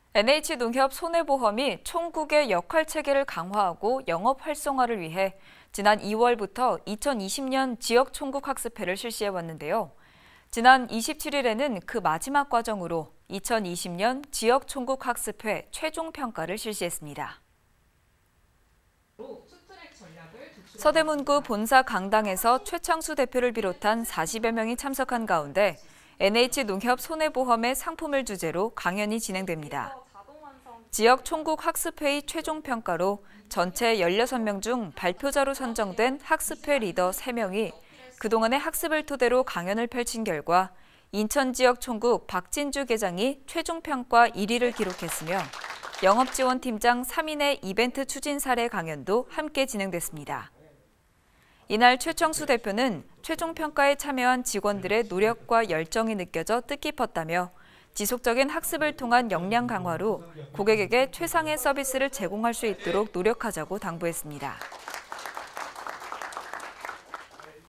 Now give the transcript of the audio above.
NH농협 손해보험이 총국의 역할체계를 강화하고 영업 활성화를 위해 지난 2월부터 2020년 지역총국학습회를 실시해왔는데요. 지난 27일에는 그 마지막 과정으로 2020년 지역총국학습회 최종평가를 실시했습니다. 서대문구 본사 강당에서 최창수 대표를 비롯한 40여 명이 참석한 가운데 NH농협 손해보험의 상품을 주제로 강연이 진행됩니다. 지역 총국 학습회의 최종평가로 전체 16명 중 발표자로 선정된 학습회 리더 3명이 그동안의 학습을 토대로 강연을 펼친 결과 인천지역 총국 박진주 계장이 최종평가 1위를 기록했으며 영업지원팀장 3인의 이벤트 추진 사례 강연도 함께 진행됐습니다. 이날 최창수 대표는 최종평가에 참여한 직원들의 노력과 열정이 느껴져 뜻깊었다며 지속적인 학습을 통한 역량 강화로 고객에게 최상의 서비스를 제공할 수 있도록 노력하자고 당부했습니다.